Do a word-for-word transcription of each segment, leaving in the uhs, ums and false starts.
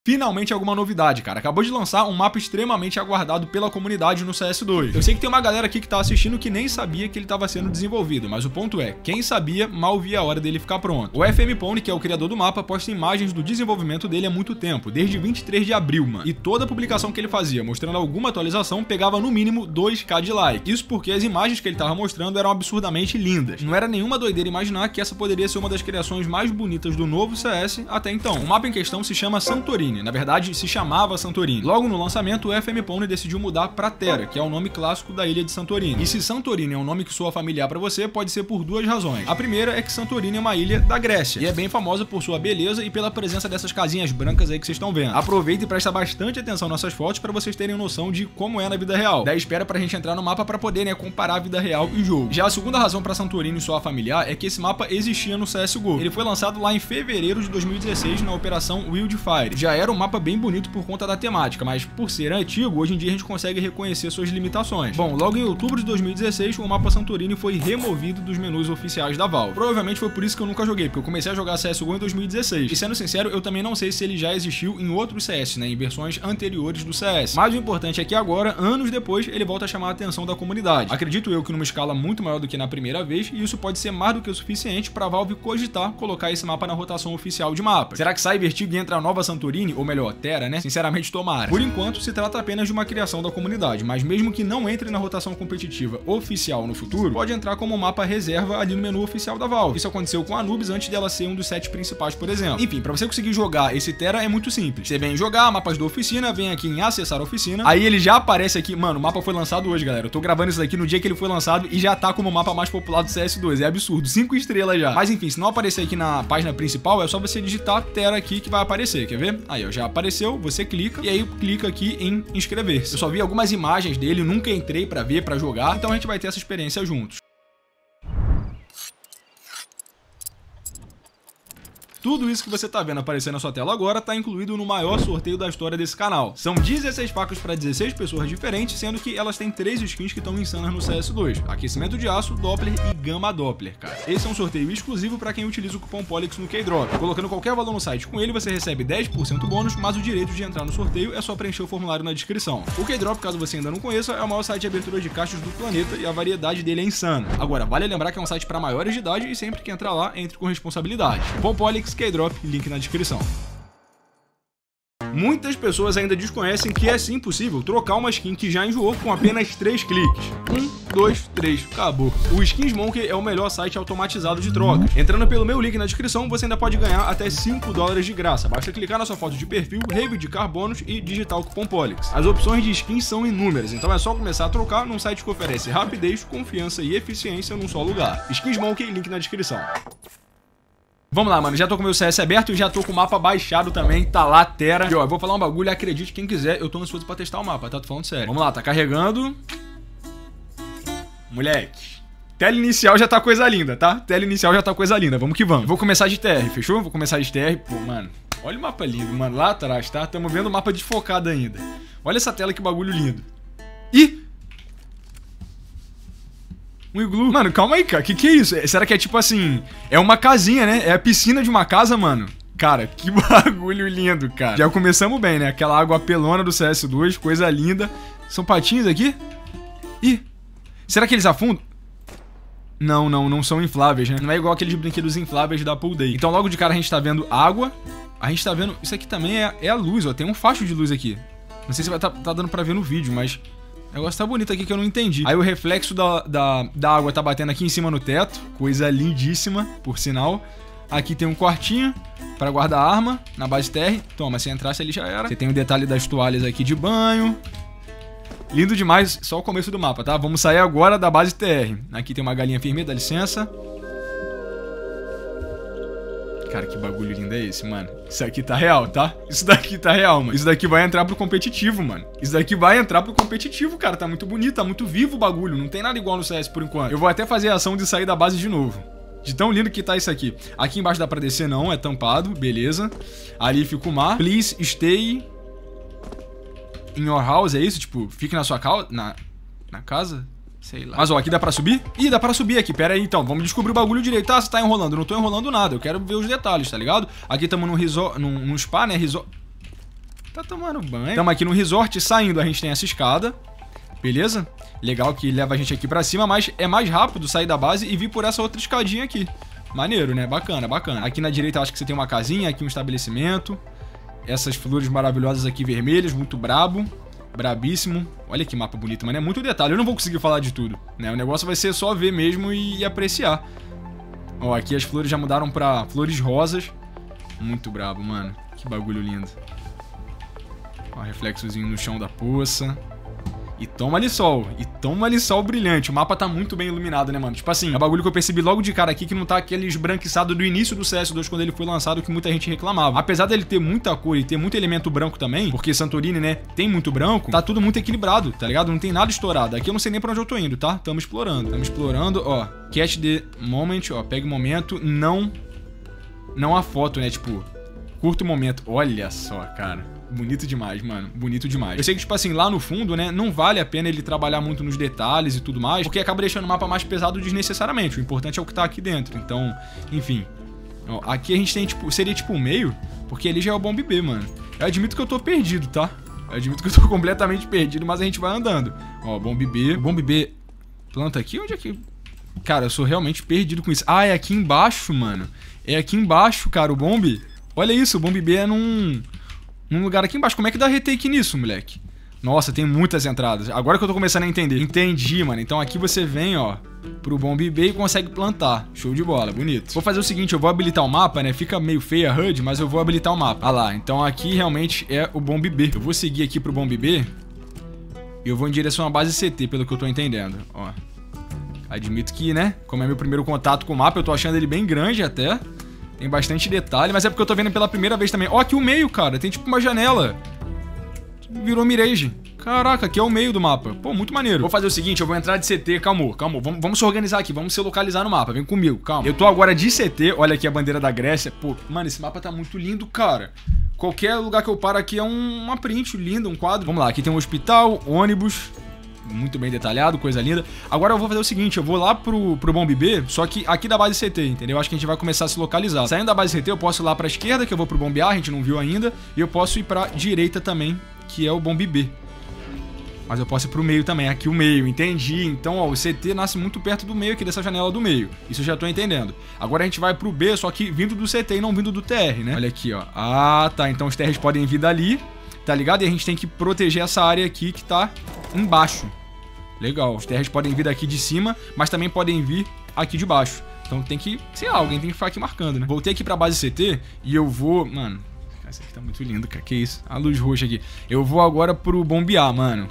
Finalmente alguma novidade, cara. Acabou de lançar um mapa extremamente aguardado pela comunidade no C S dois. Eu sei que tem uma galera aqui que tá assistindo que nem sabia que ele tava sendo desenvolvido, mas o ponto é, quem sabia mal via a hora dele ficar pronto. O F M Pony, que é o criador do mapa, posta imagens do desenvolvimento dele há muito tempo, desde vinte e três de abril, mano. E toda publicação que ele fazia mostrando alguma atualização pegava no mínimo dois K de like. Isso porque as imagens que ele tava mostrando eram absurdamente lindas. Não era nenhuma doideira imaginar que essa poderia ser uma das criações mais bonitas do novo C S até então. O mapa em questão se chama Santorini. Na verdade, se chamava Santorini. Logo no lançamento, o F M Pony decidiu mudar pra Terra, que é o nome clássico da ilha de Santorini. E se Santorini é um nome que soa familiar pra você, pode ser por duas razões. A primeira é que Santorini é uma ilha da Grécia, e é bem famosa por sua beleza e pela presença dessas casinhas brancas aí que vocês estão vendo. Aproveita e presta bastante atenção nessas fotos pra vocês terem noção de como é na vida real. Daí espera pra gente entrar no mapa pra poder, né, comparar a vida real e o jogo. Já a segunda razão pra Santorini soar familiar é que esse mapa existia no C S G O. Ele foi lançado lá em fevereiro de dois mil e dezesseis na operação Wildfire. Já era um mapa bem bonito por conta da temática, mas por ser antigo, hoje em dia a gente consegue reconhecer suas limitações. Bom, logo em outubro de dois mil e dezesseis, o mapa Santorini foi removido dos menus oficiais da Valve. Provavelmente foi por isso que eu nunca joguei, porque eu comecei a jogar C S G O em dois mil e dezesseis. E sendo sincero, eu também não sei se ele já existiu em outros C S, né, em versões anteriores do C S. Mas o importante é que agora, anos depois, ele volta a chamar a atenção da comunidade. Acredito eu que numa escala muito maior do que na primeira vez, e isso pode ser mais do que o suficiente para a Valve cogitar colocar esse mapa na rotação oficial de mapas. Será que sai Vertigo e entra a nova Santorini, ou melhor, Terra, né? Sinceramente, tomara. Por enquanto, se trata apenas de uma criação da comunidade, mas mesmo que não entre na rotação competitiva oficial no futuro, pode entrar como um mapa reserva ali no menu oficial da Valve. Isso aconteceu com a Anubis antes dela ser um dos sete principais, por exemplo. Enfim, para você conseguir jogar esse Terra é muito simples. Você vem jogar mapas da oficina, vem aqui em acessar a oficina, aí ele já aparece aqui. Mano, o mapa foi lançado hoje, galera. Eu tô gravando isso daqui no dia que ele foi lançado e já tá como o mapa mais popular do C S dois. É absurdo, cinco estrelas já. Mas enfim, se não aparecer aqui na página principal, é só você digitar Terra aqui que vai aparecer, quer ver? Aí, ó, já apareceu, você clica e aí clica aqui em inscrever-se. Eu só vi algumas imagens dele, nunca entrei pra ver, pra jogar, então a gente vai ter essa experiência juntos. Tudo isso que você tá vendo aparecer na sua tela agora tá incluído no maior sorteio da história desse canal. São dezesseis facas para dezesseis pessoas diferentes, sendo que elas têm três skins que estão insanas no C S dois. Aquecimento de aço, Doppler e Gama Doppler, cara. Esse é um sorteio exclusivo para quem utiliza o cupom Polix no Keydrop. Colocando qualquer valor no site com ele, você recebe dez por cento bônus, mas o direito de entrar no sorteio é só preencher o formulário na descrição. O Keydrop, caso você ainda não conheça, é o maior site de abertura de caixas do planeta e a variedade dele é insana. Agora, vale lembrar que é um site para maiores de idade e sempre que entrar lá, entre com responsabilidade. Cupom Polix, Keydrop, link na descrição. Muitas pessoas ainda desconhecem que é sim possível trocar uma skin que já enjoou com apenas três cliques. Um, dois, três, acabou. O SkinsMonkey é o melhor site automatizado de troca. Entrando pelo meu link na descrição, você ainda pode ganhar até cinco dólares de graça. Basta clicar na sua foto de perfil, reivindicar bônus e digitar o cupom Polix. As opções de skins são inúmeras, então é só começar a trocar num site que oferece rapidez, confiança e eficiência num só lugar. SkinsMonkey, link na descrição. Vamos lá, mano, já tô com o meu C S aberto e já tô com o mapa baixado também, tá lá, Terra. E ó, eu vou falar um bagulho, acredite quem quiser, eu tô ansioso pra testar o mapa, tá? Tô falando sério. Vamos lá, tá carregando. Moleque. Tela inicial já tá coisa linda, tá? Tela inicial já tá coisa linda, vamos que vamos. Vou começar de T R, fechou? Vou começar de T R. Pô, mano, olha o mapa lindo, mano, lá atrás, tá? Tamo vendo o mapa desfocado ainda. Olha essa tela, que bagulho lindo. Ih! Um iglu. Mano, calma aí, cara. Que que é isso? Será que é tipo assim... É uma casinha, né? É a piscina de uma casa, mano. Cara, que bagulho lindo, cara. Já começamos bem, né? Aquela água pelona do C S dois. Coisa linda. São patinhos aqui? Ih. Será que eles afundam? Não, não. Não são infláveis, né? Não é igual aqueles brinquedos infláveis da Pool Day. Então logo de cara a gente tá vendo água. A gente tá vendo... Isso aqui também é, é a luz, ó. Tem um facho de luz aqui. Não sei se vai tá, tá dando pra ver no vídeo, mas... O negócio tá bonito aqui que eu não entendi. Aí o reflexo da, da, da água tá batendo aqui em cima no teto. Coisa lindíssima, por sinal. Aqui tem um quartinho pra guardar a arma na base T R. Toma, se entrasse ali já era. Você tem o detalhe das toalhas aqui de banho. Lindo demais, só o começo do mapa, tá? Vamos sair agora da base T R. Aqui tem uma galinha firme, dá licença. Cara, que bagulho lindo é esse, mano? Isso aqui tá real, tá? Isso daqui tá real, mano. Isso daqui vai entrar pro competitivo, mano. Isso daqui vai entrar pro competitivo, cara. Tá muito bonito, tá muito vivo o bagulho. Não tem nada igual no C S por enquanto. Eu vou até fazer a ação de sair da base de novo. De tão lindo que tá isso aqui. Aqui embaixo dá pra descer, não. É tampado, beleza. Ali fica o mar. Please stay in your house, é isso? Tipo, fique na sua casa... Na, na casa... Sei lá. Mas ó, aqui dá pra subir? Ih, dá pra subir aqui. Pera aí, então. Vamos descobrir o bagulho direito. Ah, você tá enrolando. Eu não tô enrolando nada. Eu quero ver os detalhes, tá ligado? Aqui tamo num resort... Num, num spa, né? Resort... Tá tomando banho. Estamos aqui no resort, saindo a gente tem essa escada. Beleza? Legal que leva a gente aqui pra cima, mas é mais rápido sair da base e vir por essa outra escadinha aqui. Maneiro, né? Bacana, bacana. Aqui na direita eu acho que você tem uma casinha, aqui um estabelecimento. Essas flores maravilhosas aqui vermelhas, muito brabo. Brabíssimo. Olha que mapa bonito, mano. É muito detalhe. Eu não vou conseguir falar de tudo, né? O negócio vai ser só ver mesmo e, e apreciar. Ó, aqui as flores já mudaram pra flores rosas. Muito brabo, mano. Que bagulho lindo. Ó, reflexozinho no chão da poça. E toma ali sol. E toma ali sol brilhante. O mapa tá muito bem iluminado, né, mano? Tipo assim, é um bagulho que eu percebi logo de cara aqui que não tá aquele esbranquiçado do início do C S dois quando ele foi lançado que muita gente reclamava. Apesar dele ter muita cor e ter muito elemento branco também, porque Santorini, né, tem muito branco, tá tudo muito equilibrado, tá ligado? Não tem nada estourado. Aqui eu não sei nem pra onde eu tô indo, tá? Tamo explorando. Tamo explorando, ó. Catch the moment, ó. Pega o momento. Não... Não a foto, né? Tipo, curta o momento. Olha só, cara. Bonito demais, mano. Bonito demais. Eu sei que, tipo assim, lá no fundo, né, não vale a pena ele trabalhar muito nos detalhes e tudo mais, porque acaba deixando o mapa mais pesado desnecessariamente. O importante é o que tá aqui dentro. Então, enfim. Ó, aqui a gente tem, tipo, seria tipo o meio, porque ali já é o Bomb B, mano. Eu admito que eu tô perdido, tá? Eu admito que eu tô completamente perdido, mas a gente vai andando. Ó, Bomb B. O Bomb B planta aqui? Onde é que... Cara, eu sou realmente perdido com isso. Ah, é aqui embaixo, mano. É aqui embaixo, cara, o Bomb. Olha isso, o Bomb B é num... Num lugar aqui embaixo. Como é que dá retake nisso, moleque? Nossa, tem muitas entradas. Agora que eu tô começando a entender. Entendi, mano. Então aqui você vem, ó, pro Bomb B e consegue plantar. Show de bola, bonito. Vou fazer o seguinte, eu vou habilitar o mapa, né? Fica meio feia a H U D, mas eu vou habilitar o mapa. Ah lá, então aqui realmente é o Bomb B. Eu vou seguir aqui pro Bomb B e eu vou em direção à base C T, pelo que eu tô entendendo. Ó. Admito que, né? Como é meu primeiro contato com o mapa, eu tô achando ele bem grande até. Tem bastante detalhe, mas é porque eu tô vendo pela primeira vez também. Ó, aqui o meio, cara. Tem tipo uma janela. Virou Mirage. Caraca, aqui é o meio do mapa. Pô, muito maneiro. Vou fazer o seguinte, eu vou entrar de C T. Calma, calma. Vamos, vamos se organizar aqui. Vamos se localizar no mapa. Vem comigo, calma. Eu tô agora de C T. Olha aqui a bandeira da Grécia. Pô, mano, esse mapa tá muito lindo, cara. Qualquer lugar que eu paro aqui é um, uma print linda, um quadro. Vamos lá, aqui tem um hospital, ônibus. Muito bem detalhado, coisa linda. Agora eu vou fazer o seguinte, eu vou lá pro, pro Bomb B, só que aqui da base C T, entendeu? Acho que a gente vai começar a se localizar. Saindo da base C T, eu posso ir lá pra esquerda, que eu vou pro Bomb A, a gente não viu ainda. E eu posso ir pra direita também, que é o Bomb B. Mas eu posso ir pro meio também, aqui o meio, entendi. Então, ó, o C T nasce muito perto do meio aqui, dessa janela do meio. Isso eu já tô entendendo. Agora a gente vai pro B, só que vindo do C T e não vindo do T R, né? Olha aqui, ó. Ah, tá, então os T Rs podem vir dali, tá ligado? E a gente tem que proteger essa área aqui que tá embaixo. Legal, os T Rs podem vir daqui de cima, mas também podem vir aqui de baixo. Então tem que, sei lá, alguém tem que ficar aqui marcando, né? Voltei aqui pra base C T e eu vou... Mano, essa aqui tá muito linda, cara. Que isso? A luz roxa aqui. Eu vou agora pro Bomb A, mano.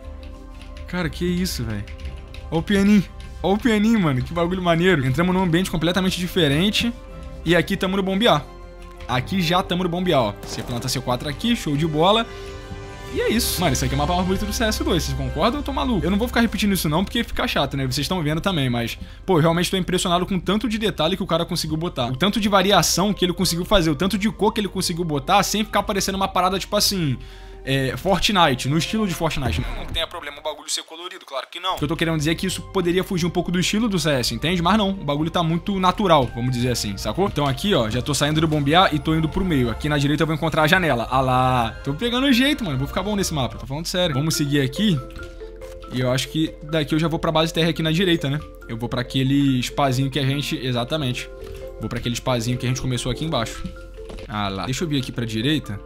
Cara, que isso, velho. Ó o pianinho. Ó o pianinho, mano. Que bagulho maneiro. Entramos num ambiente completamente diferente. E aqui tamo no Bomb A. Aqui já tamo no Bomb A, ó. Você planta C quatro aqui, show de bola. E é isso. Mano, isso aqui é o mapa mais bonito do C S dois. Vocês concordam ou eu tô maluco? Eu não vou ficar repetindo isso não, porque fica chato, né? Vocês estão vendo também, mas... Pô, eu realmente tô impressionado com o tanto de detalhe que o cara conseguiu botar. O tanto de variação que ele conseguiu fazer. O tanto de cor que ele conseguiu botar sem ficar parecendo uma parada, tipo assim... É, Fortnite, no estilo de Fortnite. Não que tenha problema o bagulho ser colorido, claro que não. O que eu tô querendo dizer é que isso poderia fugir um pouco do estilo do C S, entende? Mas não, o bagulho tá muito natural, vamos dizer assim, sacou? Então aqui, ó, já tô saindo do Bomb A e tô indo pro meio. Aqui na direita eu vou encontrar a janela. Ah lá, tô pegando o jeito, mano. Vou ficar bom nesse mapa, tô falando sério. Vamos seguir aqui. E eu acho que daqui eu já vou pra base T R aqui na direita, né? Eu vou pra aquele spazinho que a gente... Exatamente. Vou pra aquele spazinho que a gente começou aqui embaixo. Ah lá. Deixa eu vir aqui pra direita.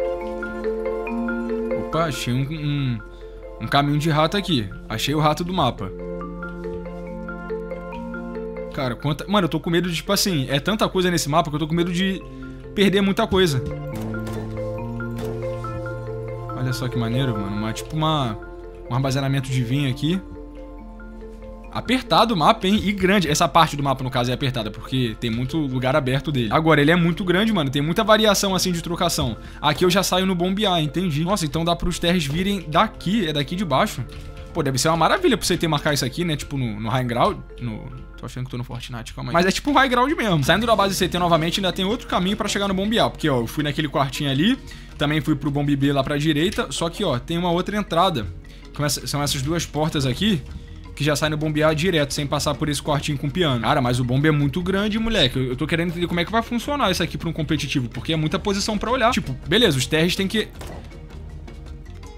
Opa, achei um, um, um caminho de rato aqui. Achei o rato do mapa. Cara, quanta... Mano, eu tô com medo de, tipo assim... É tanta coisa nesse mapa que eu tô com medo de perder muita coisa. Olha só que maneiro, mano. Uma, tipo uma... Um armazenamento de vinho aqui. Apertado o mapa, hein? E grande. Essa parte do mapa, no caso, é apertada, porque tem muito lugar aberto dele. Agora, ele é muito grande, mano. Tem muita variação, assim, de trocação. Aqui eu já saio no Bomb A, entendi. Nossa, então dá pros T Rs virem daqui. É daqui de baixo. Pô, deve ser uma maravilha pra você ter marcar isso aqui, né? Tipo, no, no High Ground. No... Tô achando que tô no Fortnite, calma aí. Mas é tipo um High Ground mesmo. Saindo da base C T novamente, ainda tem outro caminho pra chegar no Bomb A. Porque, ó, eu fui naquele quartinho ali. Também fui pro Bomb B lá pra direita. Só que, ó, tem uma outra entrada. São essas duas portas aqui, que já sai no Bomb A direto, sem passar por esse quartinho com piano. Cara, mas o Bomb é muito grande, moleque. Eu tô querendo entender como é que vai funcionar isso aqui pra um competitivo, porque é muita posição pra olhar. Tipo, beleza, os T Rs tem que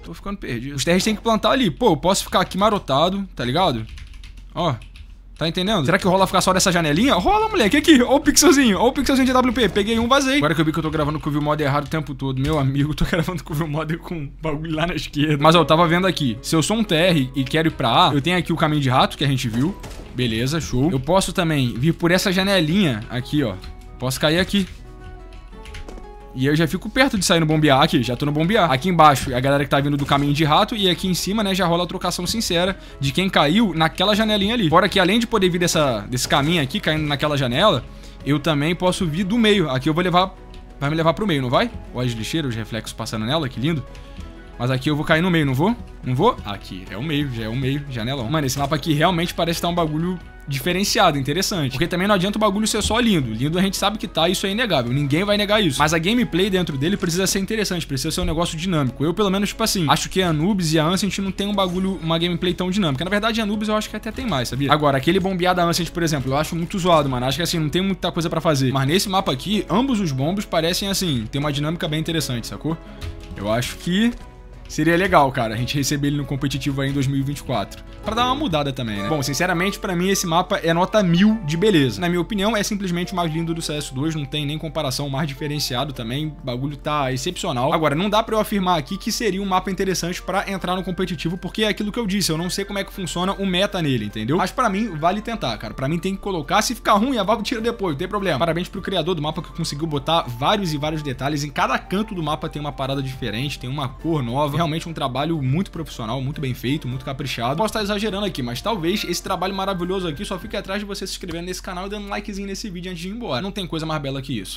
Tô ficando perdido. Os terres tem que plantar ali. Pô, eu posso ficar aqui marotado, tá ligado? Ó. Tá entendendo? Será que rola ficar só dessa janelinha? Rola, moleque. Aqui, ó o pixelzinho. Ó o pixelzinho de A W P. Peguei um, vazei. Agora que eu vi que eu tô gravando com o View Modder errado o tempo todo. Meu amigo, eu tô gravando com o View Modder com um bagulho lá na esquerda. Mas, ó, eu tava vendo aqui. Se eu sou um T R e quero ir pra A, eu tenho aqui o caminho de rato, que a gente viu. Beleza, show. Eu posso também vir por essa janelinha aqui, ó. Posso cair aqui. E eu já fico perto de sair no bombear. Aqui, já tô no bombear. Aqui embaixo é a galera que tá vindo do caminho de rato. E aqui em cima, né, já rola a trocação sincera de quem caiu naquela janelinha ali. Fora que além de poder vir dessa, desse caminho aqui, caindo naquela janela, eu também posso vir do meio. Aqui eu vou levar... Vai me levar pro meio, não vai? Olha as lixeiras, os reflexos passando nela, que lindo. Mas aqui eu vou cair no meio, não vou? Não vou? Aqui, é o meio, já é o meio, janelão. Mano, esse mapa aqui realmente parece estar um bagulho diferenciado, interessante. Porque também não adianta o bagulho ser só lindo. Lindo a gente sabe que tá, isso é inegável. Ninguém vai negar isso. Mas a gameplay dentro dele precisa ser interessante, precisa ser um negócio dinâmico. Eu, pelo menos, tipo assim, acho que a Anubis e a Ancient não tem um bagulho, uma gameplay tão dinâmica. Na verdade, a Anubis eu acho que até tem mais, sabia? Agora, aquele bombear da Ancient, por exemplo, eu acho muito zoado, mano. Acho que assim, não tem muita coisa pra fazer. Mas nesse mapa aqui, ambos os bombos parecem assim, tem uma dinâmica bem interessante, sacou? Eu acho que... seria legal, cara, a gente receber ele no competitivo aí em dois mil e vinte e quatro. Pra dar uma mudada também, né? Bom, sinceramente, pra mim esse mapa é nota mil de beleza. Na minha opinião, é simplesmente o mais lindo do C S dois, não tem nem comparação, o mais diferenciado também, o bagulho tá excepcional. Agora, não dá pra eu afirmar aqui que seria um mapa interessante pra entrar no competitivo, porque é aquilo que eu disse, eu não sei como é que funciona o meta nele, entendeu? Mas pra mim, vale tentar, cara. Pra mim tem que colocar, se ficar ruim, a Valve tira depois, não tem problema. Parabéns pro criador do mapa que conseguiu botar vários e vários detalhes. Em cada canto do mapa tem uma parada diferente, tem uma cor nova, realmente um trabalho muito profissional, muito bem feito, muito caprichado. Posso estar exagerando aqui, mas talvez esse trabalho maravilhoso aqui só fique atrás de você se inscrevendo nesse canal e dando um likezinho nesse vídeo antes de ir embora. Não tem coisa mais bela que isso.